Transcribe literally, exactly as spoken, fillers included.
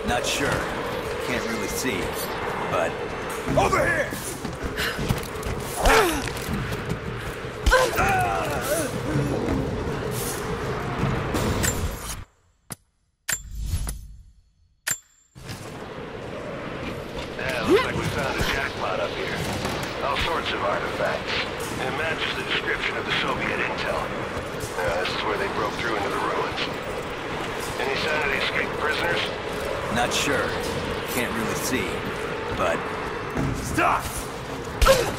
Not sure. Can't really see. But... Over here! Yeah, looks like we found a jackpot up here. All sorts of artifacts. It matches the description of the Soviet intel. Uh, this is where they broke through into the ruins. Any sign of the escaped prisoners? Not sure. Can't really see. But... Stop!